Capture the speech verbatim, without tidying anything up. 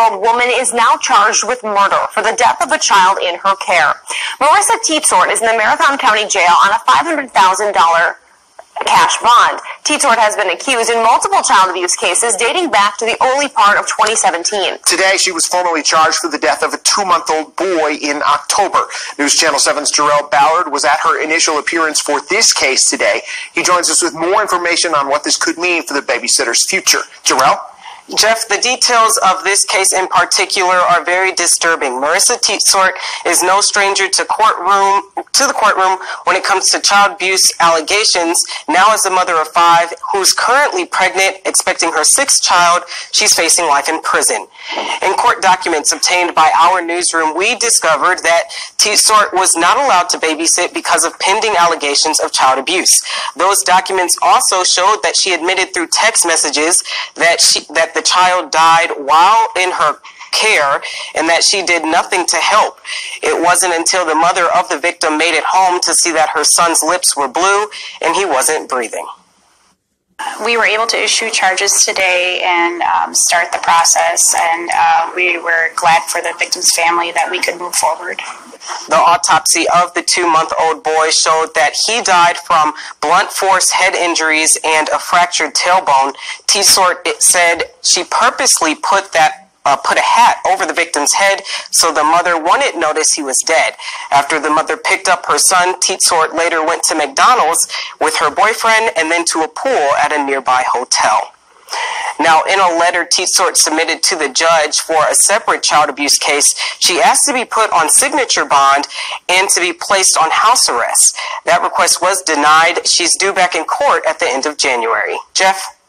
twenty-six-year-old woman is now charged with murder for the death of a child in her care. Marissa Teetsort is in the Marathon County Jail on a five hundred thousand dollars cash bond. Teetsort has been accused in multiple child abuse cases dating back to the early part of twenty seventeen. Today, she was formally charged for the death of a two-month-old boy in October. News Channel seven's Jarrell Ballard was at her initial appearance for this case today. He joins us with more information on what this could mean for the babysitter's future. Jarrell? Jeff, the details of this case in particular are very disturbing. Marissa Teetsort is no stranger to courtroom to the courtroom when it comes to child abuse allegations. Now, as a mother of five who's currently pregnant, expecting her sixth child, she's facing life in prison. In court documents obtained by our newsroom, we discovered that Teetsort was not allowed to babysit because of pending allegations of child abuse. Those documents also showed that she admitted through text messages that she that the child died while in her care and that she did nothing to help. It wasn't until the mother of the victim made it home to see that her son's lips were blue and he wasn't breathing. We were able to issue charges today and um, start the process, and uh, we were glad for the victim's family that we could move forward. The autopsy of the two-month-old boy showed that he died from blunt force head injuries and a fractured tailbone. Teetsort said she purposely put that Uh, put a hat over the victim's head so the mother wouldn't notice he was dead. After the mother picked up her son, Teetsort later went to McDonald's with her boyfriend and then to a pool at a nearby hotel. Now, in a letter Teetsort submitted to the judge for a separate child abuse case, she asked to be put on signature bond and to be placed on house arrest. That request was denied. She's due back in court at the end of January. Jeff?